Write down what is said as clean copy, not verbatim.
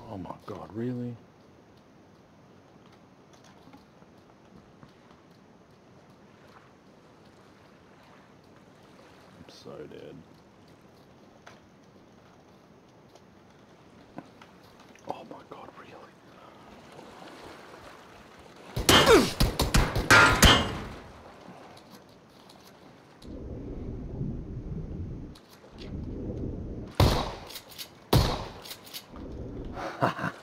Oh my God, really? I'm so dead. Oh my God, really? Ha ha.